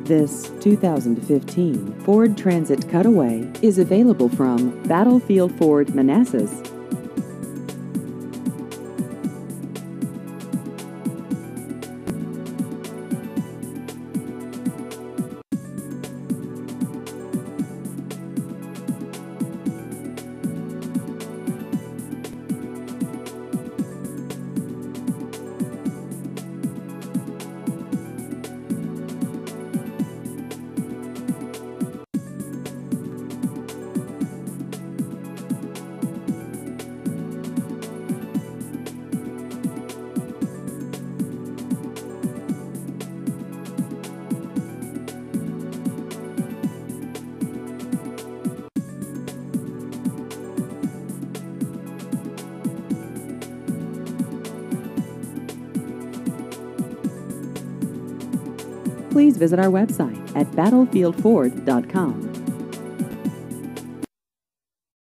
This 2015 Ford Transit Cutaway is available from Battlefield Ford Manassas. Please visit our website at battlefieldford.com.